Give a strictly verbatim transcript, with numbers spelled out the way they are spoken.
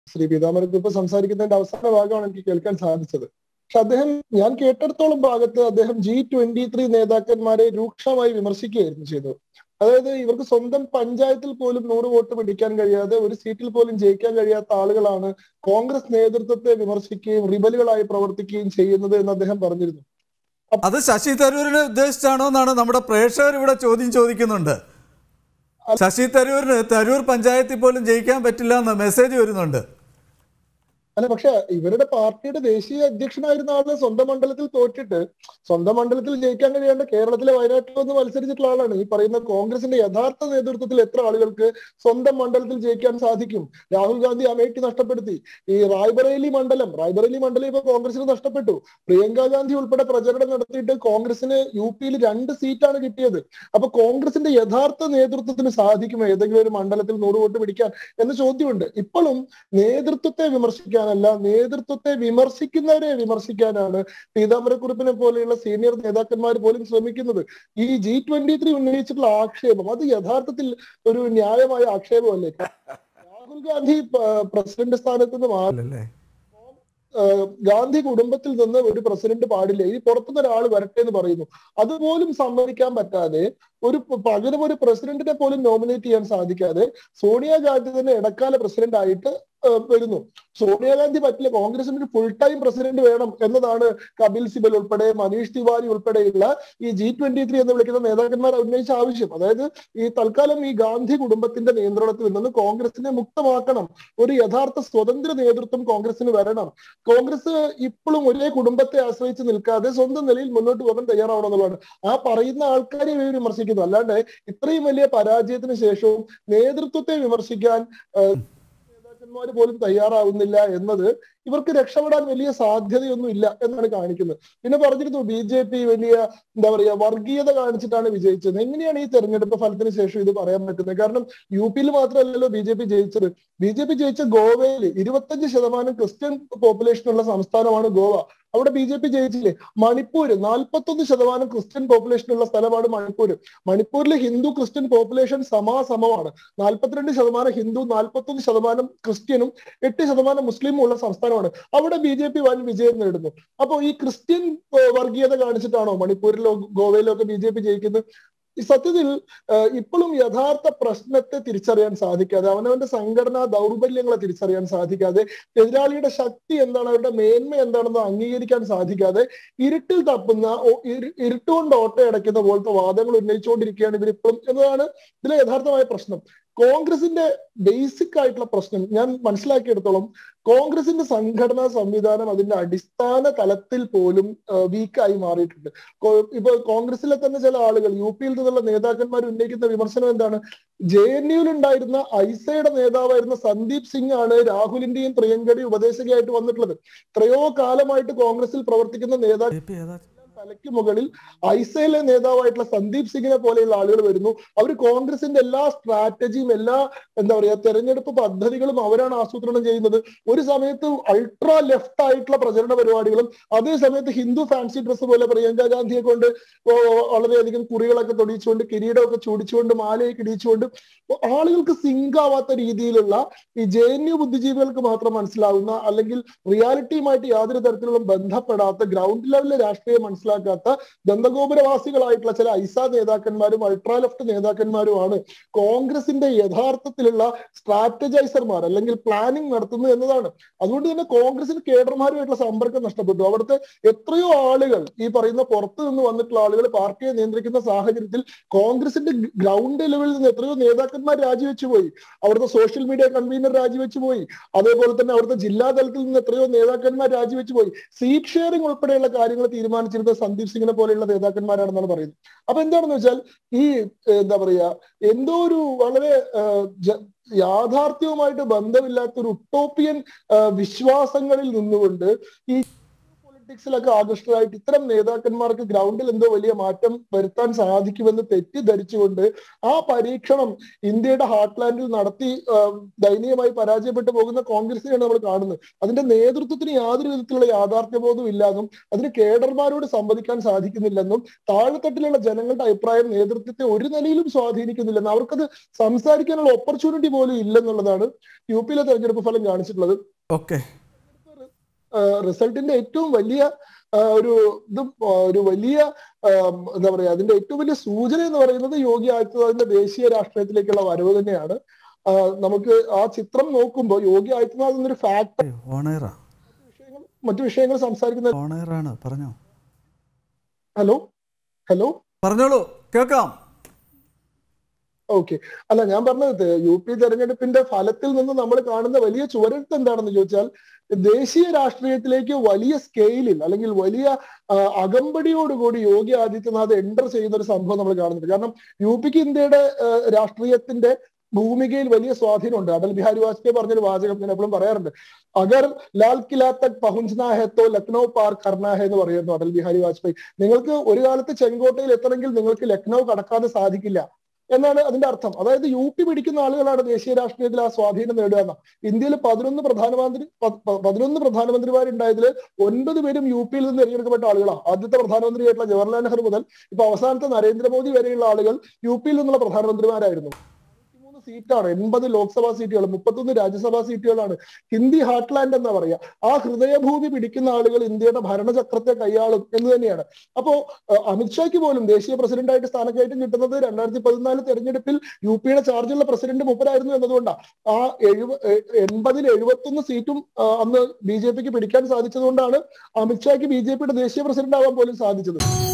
ശ്രീ പീതാംബരക്കുറുപ്പ് സംസാരിക്കുന്നതിന്റെ അവസാന ഭാഗമാണ് എനിക്ക് കേൾക്കാൻ സാധിച്ചത്. പക്ഷെ അദ്ദേഹം, ഞാൻ കേട്ടിടത്തോളം ഭാഗത്ത് അദ്ദേഹം ജി ട്വന്റി ത്രീ നേതാക്കന്മാരെ രൂക്ഷമായി വിമർശിക്കുകയായിരുന്നു ചെയ്തത്. അതായത് ഇവർക്ക് സ്വന്തം പഞ്ചായത്തിൽ പോലും നൂറ് വോട്ട് പിടിക്കാൻ കഴിയാതെ, ഒരു സീറ്റിൽ പോലും ജയിക്കാൻ കഴിയാത്ത ആളുകളാണ് കോൺഗ്രസ് നേതൃത്വത്തെ വിമർശിക്കുകയും റിബലുകളായി പ്രവർത്തിക്കുകയും ചെയ്യുന്നത് എന്ന് അദ്ദേഹം പറഞ്ഞിരുന്നു. അത് ശശി തരൂരിനെ ഉദ്ദേശിച്ചാണോ എന്നാണ് നമ്മുടെ പ്രേക്ഷകർ ഇവിടെ ചോദ്യം ചോദിക്കുന്നുണ്ട്. ശശി തരൂരിന് തരൂർ പഞ്ചായത്തിൽ പോലും ജയിക്കാൻ പറ്റില്ല എന്ന മെസ്സേജ് വരുന്നുണ്ട്. അല്ല, പക്ഷെ ഇവരുടെ പാർട്ടിയുടെ ദേശീയ അധ്യക്ഷനായിരുന്ന ആള് സ്വന്തം മണ്ഡലത്തിൽ തോറ്റിട്ട് സ്വന്തം മണ്ഡലത്തിൽ ജയിക്കാൻ കഴിയാണ്ട് കേരളത്തിലെ വയനാട്ടിൽ വന്ന് മത്സരിച്ചിട്ടുള്ള ആളാണ്. ഈ പറയുന്ന കോൺഗ്രസിന്റെ യഥാർത്ഥ നേതൃത്വത്തിൽ എത്ര ആളുകൾക്ക് സ്വന്തം മണ്ഡലത്തിൽ ജയിക്കാൻ സാധിക്കും? രാഹുൽ ഗാന്ധി അമേഠി നഷ്ടപ്പെടുത്തി. ഈ റായ്ബറേലി മണ്ഡലം റായ്ബറേലി മണ്ഡലം ഇപ്പൊ കോൺഗ്രസിന് നഷ്ടപ്പെട്ടു. പ്രിയങ്ക ഗാന്ധി ഉൾപ്പെടെ പ്രചരണം നടത്തിയിട്ട് കോൺഗ്രസിന് യു പിയിൽ രണ്ട് സീറ്റാണ് കിട്ടിയത്. അപ്പൊ കോൺഗ്രസിന്റെ യഥാർത്ഥ നേതൃത്വത്തിന് സാധിക്കുമോ ഏതെങ്കിലും ഒരു മണ്ഡലത്തിൽ നൂറ് വോട്ട് പിടിക്കാൻ എന്ന ചോദ്യമുണ്ട്. ഇപ്പോഴും നേതൃത്വത്തെ വിമർശിക്കാൻ ല്ല നേതൃത്വത്തെ വിമർശിക്കുന്നവരെ വിമർശിക്കാനാണ് പീതാംബരക്കുറുപ്പിനെ പോലെയുള്ള സീനിയർ നേതാക്കന്മാർ പോലും ശ്രമിക്കുന്നത്. ഈ ജി ട്വന്റി ത്രീ ഉന്നയിച്ചിട്ടുള്ള ആക്ഷേപം അത് യഥാർത്ഥത്തിൽ ഒരു ന്യായമായ ആക്ഷേപമല്ലേ? രാഹുൽ ഗാന്ധി പ്രസിഡന്റ് സ്ഥാനത്ത് നിന്ന് മാറി ഗാന്ധി കുടുംബത്തിൽ നിന്ന് ഒരു പ്രസിഡന്റ് പാടില്ല, ഇനി പുറത്തുനിന്ന് ഒരാൾ വരട്ടെ എന്ന് പറയുന്നു. അതുപോലും സമ്മതിക്കാൻ പറ്റാതെ, ഒരു പകരം ഒരു പ്രസിഡന്റിനെ പോലും നോമിനേറ്റ് ചെയ്യാൻ സാധിക്കാതെ സോണിയാഗാന്ധി തന്നെ ഇടക്കാല പ്രസിഡന്റ് ആയിട്ട് വരുന്നു. സോണിയാഗാന്ധി പറ്റില്ല, കോൺഗ്രസിന് ഒരു ഫുൾ ടൈം പ്രസിഡന്റ് വേണം എന്നതാണ് കപിൽ സിബൽ ഉൾപ്പെടെ മനീഷ് തിവാരി ഉൾപ്പെടെയുള്ള ഈ ജി ട്വന്റി ത്രീ എന്ന് വിളിക്കുന്ന നേതാക്കന്മാർ ഉന്നയിച്ച ആവശ്യം. അതായത് ഈ തൽക്കാലം ഈ ഗാന്ധി കുടുംബത്തിന്റെ നിയന്ത്രണത്തിൽ നിന്ന് കോൺഗ്രസിനെ മുക്തമാക്കണം, ഒരു യഥാർത്ഥ സ്വതന്ത്ര നേതൃത്വം കോൺഗ്രസിന് വരണം, കോൺഗ്രസ് ഇപ്പോഴും ഒരേ കുടുംബത്തെ ആശ്രയിച്ച് നിൽക്കാതെ സ്വന്തം നിലയിൽ മുന്നോട്ട് പോകാൻ തയ്യാറാവണം എന്നുള്ളതാണ് ആ പറയുന്ന ആൾക്കാരെ ഇവർ വിമർശിക്കുന്നത്. അല്ലാണ്ട് ഇത്രയും വലിയ പരാജയത്തിന് ശേഷവും നേതൃത്വത്തെ വിമർശിക്കാൻ നേതാക്കന്മാര് പോലും തയ്യാറാവുന്നില്ല എന്നത് ഇവർക്ക് രക്ഷപ്പെടാൻ വലിയ സാധ്യതയൊന്നും ഇല്ല എന്നാണ് കാണിക്കുന്നത്. പിന്നെ പറഞ്ഞിരുന്നു ബി ജെ പി വലിയ എന്താ പറയാ വർഗീയത കാണിച്ചിട്ടാണ് വിജയിച്ചത്. എങ്ങനെയാണ് ഈ തെരഞ്ഞെടുപ്പ് ഫലത്തിന് ശേഷം ഇത് പറയാൻ പറ്റുന്നത്? കാരണം യു പിയിൽ മാത്രമല്ലല്ലോ ബി ജെ പി ജയിച്ചത്. ബി ജെ പി ജയിച്ച ഗോവയിൽ ഇരുപത്തഞ്ച് ശതമാനം ക്രിസ്ത്യൻ പോപ്പുലേഷൻ ഉള്ള സംസ്ഥാനമാണ് ഗോവ. അവിടെ ബി ജെ പി ജയിച്ചില്ലേ? മണിപ്പൂര് നാൽപ്പത്തൊന്ന് ശതമാനം ക്രിസ്ത്യൻ പോപ്പുലേഷൻ ഉള്ള സ്ഥലമാണ് മണിപ്പൂര്. മണിപ്പൂരിലെ ഹിന്ദു ക്രിസ്ത്യൻ പോപ്പുലേഷൻ സമാസമമാണ്. നാൽപ്പത്തിരണ്ട് ശതമാനം ഹിന്ദു, നാൽപ്പത്തൊന്ന് ശതമാനം ക്രിസ്ത്യനും എട്ട് ശതമാനം മുസ്ലിമും ഉള്ള സംസ്ഥാനമാണ്. അവിടെ ബി ജെ പി വൻ വിജയം നേടുന്നു. അപ്പോ ഈ ക്രിസ്ത്യൻ വർഗീയത കാണിച്ചിട്ടാണോ മണിപ്പൂരിലോ ഗോവയിലോ ഒക്കെ ബി ജെ പി ജയിക്കുന്നത്? ഈ സത്യത്തിൽ ഇപ്പോഴും യഥാർത്ഥ പ്രശ്നത്തെ തിരിച്ചറിയാൻ സാധിക്കാതെ, അവനവന്റെ സംഘടനാ ദൗർബല്യങ്ങളെ തിരിച്ചറിയാൻ സാധിക്കാതെ, എതിരാളിയുടെ ശക്തി എന്താണ്, അവരുടെ മേന്മ എന്താണെന്ന് അംഗീകരിക്കാൻ സാധിക്കാതെ ഇരുട്ടിൽ തപ്പുന്ന ഇരുട്ടുകൊണ്ട് ഓട്ടയടയ്ക്കുന്ന പോലത്തെ വാദങ്ങൾ ഉന്നയിച്ചുകൊണ്ടിരിക്കുകയാണ് ഇവരിപ്പോഴും എന്നതാണ് ഇതിലെ യഥാർത്ഥമായ പ്രശ്നം. കോൺഗ്രസിന്റെ ബേസിക് ആയിട്ടുള്ള പ്രശ്നം ഞാൻ മനസ്സിലാക്കിയെടുത്തോളം, കോൺഗ്രസിന്റെ സംഘടനാ സംവിധാനം അതിന്റെ അടിസ്ഥാന തലത്തിൽ പോലും വീക്കായി മാറിയിട്ടുണ്ട്. ഇപ്പൊ കോൺഗ്രസിലെ തന്നെ ചില ആളുകൾ, യു പിയിൽ നിന്നുള്ള നേതാക്കന്മാർ ഉന്നയിക്കുന്ന വിമർശനം എന്താണ്? ജെ എൻ യുവിൽ ഉണ്ടായിരുന്ന ഐസയുടെ നേതാവായിരുന്ന സന്ദീപ് സിംഗ് ആണ് രാഹുലിന്റെയും പ്രിയങ്കയുടെയും ഉപദേശകയായിട്ട് വന്നിട്ടുള്ളത്. എത്രയോ കാലമായിട്ട് കോൺഗ്രസിൽ പ്രവർത്തിക്കുന്ന നേതാക്കൾ തലയ്ക്ക് മുകളിൽ ഐസയിലെ നേതാവായിട്ടുള്ള സന്ദീപ് സിംഗിനെ പോലെയുള്ള ആളുകൾ വരുന്നു. അവർ കോൺഗ്രസിന്റെ എല്ലാ സ്ട്രാറ്റജിയും എല്ലാ എന്താ പറയാ തെരഞ്ഞെടുപ്പ് പദ്ധതികളും അവരാണ് ആസൂത്രണം ചെയ്യുന്നത്. ഒരു സമയത്ത് അൾട്രാ ലെഫ്റ്റ് ആയിട്ടുള്ള പ്രചരണ പരിപാടികളും, അതേ സമയത്ത് ഹിന്ദു ഫാൻസി ഡ്രസ്സ് പോലെ പ്രിയങ്ക ഗാന്ധിയെ കൊണ്ട് വളരെയധികം കുറികളൊക്കെ തൊടിച്ചുകൊണ്ട് കിരീടമൊക്കെ ചൂടിച്ചുകൊണ്ട് മാലയൊക്കെ ഇടിച്ചുകൊണ്ട് ആളുകൾക്ക് സിങ്ക് ആവാത്ത രീതിയിലുള്ള ഈ ജെ എൻ യു ബുദ്ധിജീവികൾക്ക് മാത്രം മനസ്സിലാവുന്ന, അല്ലെങ്കിൽ റിയാലിറ്റിയുമായിട്ട് യാതൊരു തരത്തിലുള്ള ബന്ധപ്പെടാത്ത, ഗ്രൗണ്ട് ലെവലിലെ രാഷ്ട്രീയം മനസ്സിലാക്കാത്ത ദന്തഗോപുരവാസികളായിട്ടുള്ള ചില ഐസ നേതാക്കന്മാരും അൾട്രാ ലെഫ്റ്റ് നേതാക്കന്മാരുമാണ് കോൺഗ്രസിന്റെ യഥാർത്ഥത്തിലുള്ള സ്ട്രാറ്റജൈസർമാർ അല്ലെങ്കിൽ പ്ലാനിങ് നടത്തുന്നത് എന്നതാണ്. അതുകൊണ്ട് തന്നെ കോൺഗ്രസിന് കേഡർമാരുമായിട്ടുള്ള സമ്പർക്കം നഷ്ടപ്പെട്ടു. അവിടുത്തെ എത്രയോ ആളുകൾ, ഈ പറയുന്ന പുറത്തു നിന്ന് വന്നിട്ടുള്ള ആളുകൾ പാർട്ടിയെ നിയന്ത്രിക്കുന്ന സാഹചര്യത്തിൽ കോൺഗ്രസിന്റെ ഗ്രൗണ്ട് ലെവലിൽ നിന്ന് എത്രയോ നേതാക്കന്മാർ രാജിവെച്ചു പോയി. അവിടുത്തെ സോഷ്യൽ മീഡിയ കൺവീനർ രാജിവെച്ചു പോയി. അതേപോലെ തന്നെ അവിടുത്തെ ജില്ലാ തലത്തിൽ നിന്ന് എത്രയോ നേതാക്കന്മാർ രാജിവെച്ചു പോയി. സീറ്റ് ഷെയറിംഗ് ഉൾപ്പെടെയുള്ള കാര്യങ്ങൾ തീരുമാനിച്ചിരുന്നത് സന്ദീപ് സിംഗിനെ പോലെയുള്ള നേതാക്കന്മാരാണെന്നാണ് പറയുന്നത്. അപ്പൊ എന്താണെന്ന് വെച്ചാൽ ഈ എന്താ പറയാ എന്തോ ഒരു വളരെ യാഥാർത്ഥ്യവുമായിട്ട് ബന്ധമില്ലാത്ത ഒരു ഉട്ടോപ്പിയൻ വിശ്വാസങ്ങളിൽ നിന്നുകൊണ്ട് ഈ പൊളിറ്റിക്സിലൊക്കെ ആകൃഷ്ടരായിട്ട് ഇത്തരം നേതാക്കന്മാർക്ക് ഗ്രൗണ്ടിൽ എന്തോ വലിയ മാറ്റം വരുത്താൻ സാധിക്കുമെന്ന് തെറ്റിദ്ധരിച്ചുകൊണ്ട് ആ പരീക്ഷണം ഇന്ത്യയുടെ ഹാർട്ട്ലാൻഡിൽ നടത്തി ദയനീയമായി പരാജയപ്പെട്ടു പോകുന്ന കോൺഗ്രസിനെയാണ് നമ്മൾ കാണുന്നത്. അതിന്റെ നേതൃത്വത്തിന് യാതൊരു വിധത്തിലുള്ള യാഥാർത്ഥ്യബോധവും ഇല്ലാന്നും അതിന് കേഡർമാരോട് സംവദിക്കാൻ സാധിക്കുന്നില്ലെന്നും താഴെത്തട്ടിലുള്ള ജനങ്ങളുടെ അഭിപ്രായം നേതൃത്വത്തെ ഒരു നിലയിലും സ്വാധീനിക്കുന്നില്ലെന്നും അവർക്കത് സംസാരിക്കാനുള്ള ഓപ്പർച്യൂണിറ്റി പോലും ഇല്ലെന്നുള്ളതാണ് യു പിയിലെ തെരഞ്ഞെടുപ്പ് ഫലം കാണിച്ചിട്ടുള്ളത്. ഓക്കെ, റിസൾട്ടിന്റെ ഏറ്റവും വലിയ ഒരു ഇതും ഒരു വലിയ എന്താ പറയാ അതിന്റെ ഏറ്റവും വലിയ സൂചന എന്ന് പറയുന്നത് യോഗി ആദിത്യനാഥിന്റെ ദേശീയ രാഷ്ട്രീയത്തിലേക്കുള്ള വരവ് തന്നെയാണ്. നമുക്ക് ആ ചിത്രം നോക്കുമ്പോൾ യോഗി ആദിത്യനാഥ് എന്നൊരു ഫാക്ടർ മറ്റു വിഷയങ്ങൾ സംസാരിക്കുന്ന പറഞ്ഞോ. ഹലോ ഹലോ പറഞ്ഞോളൂ, കേൾക്കാം. ഓക്കെ, അല്ല ഞാൻ പറഞ്ഞത് യു പി തെരഞ്ഞെടുപ്പിന്റെ ഫലത്തിൽ നിന്ന് നമ്മൾ കാണുന്ന വലിയ ചുവരെഴുത്ത് എന്താണെന്ന് ചോദിച്ചാൽ ദേശീയ രാഷ്ട്രീയത്തിലേക്ക് വലിയ സ്കെയിലിൽ അല്ലെങ്കിൽ വലിയ അകമ്പടിയോടുകൂടി യോഗി ആദിത്യനാഥ് എൻ്റർ ചെയ്യുന്ന ഒരു സംഭവം നമ്മൾ കാണുന്നുണ്ട്. കാരണം യു പിക്ക് ഇന്ത്യയുടെ രാഷ്ട്രീയത്തിന്റെ ഭൂമികയിൽ വലിയ സ്വാധീനമുണ്ട്. അടൽ ബിഹാരി വാജ്പേയി പറഞ്ഞൊരു വാചകം ഞാൻ എപ്പോഴും പറയാറുണ്ട്, അഗർ ലാൽ കില തക് പഹുഞ്ചനാ ഹെ തോ ലക്നൗ പാർ കർണാ ഹെ എന്ന് പറയുന്നു അടൽ ബിഹാരി വാജ്പേയി. നിങ്ങൾക്ക് ഒരു കാലത്ത് ചെങ്കോട്ടയിൽ എത്തണമെങ്കിൽ നിങ്ങൾക്ക് ലക്നൗ കടക്കാതെ സാധിക്കില്ല എന്നാണ് അതിന്റെ അർത്ഥം. അതായത് യു പി പിടിക്കുന്ന ആളുകളാണ് ദേശീയ രാഷ്ട്രീയത്തിൽ ആ സ്വാധീനം നേടുക എന്ന. ഇന്ത്യയിൽ പതിനൊന്ന് പ്രധാനമന്ത്രി പതിനൊന്ന് പ്രധാനമന്ത്രിമാരുണ്ടായതിൽ ഒൻപത് പേരും യു പിയിൽ നിന്ന് തിരഞ്ഞെടുക്കപ്പെട്ട ആളുകളാണ്. ആദ്യത്തെ പ്രധാനമന്ത്രിയായിട്ടുള്ള ജവഹർലാൽ നെഹ്റു മുതൽ ഇപ്പൊ അവസാനത്തെ നരേന്ദ്രമോദി വരെയുള്ള ആളുകൾ യു പിയിൽ നിന്നുള്ള പ്രധാനമന്ത്രിമാരായിരുന്നു. സീറ്റാണ്, എൺപത് ലോക്സഭാ സീറ്റുകൾ, മുപ്പത്തൊന്ന് രാജ്യസഭാ സീറ്റുകളാണ്. ഹിന്ദി ഹാർട്ട്ലാൻഡ് എന്നാ പറയാ. ആ ഹൃദയഭൂമി പിടിക്കുന്ന ആളുകൾ ഇന്ത്യയുടെ ഭരണചക്രത്തെ കൈയാളും എന്ന് തന്നെയാണ്. അപ്പോ അമിത്ഷായ്ക്ക് പോലും ദേശീയ പ്രസിഡന്റായിട്ട് സ്ഥാനക്കയറ്റം കിട്ടുന്നത് രണ്ടായിരത്തി പതിനാല് തെരഞ്ഞെടുപ്പിൽ യു പിയുടെ ചാർജുള്ള പ്രസിഡന്റ് മൂപ്പരായിരുന്നു എന്നതുകൊണ്ടാണ്. ആ എഴുപ എൺപതിൽ എഴുപത്തൊന്ന് സീറ്റും അന്ന് ബി ജെ പിക്ക് പിടിക്കാൻ സാധിച്ചതുകൊണ്ടാണ് അമിത്ഷായ്ക്ക് ബി ജെ പിയുടെ ദേശീയ പ്രസിഡന്റ് ആവാൻ പോലും സാധിച്ചത്.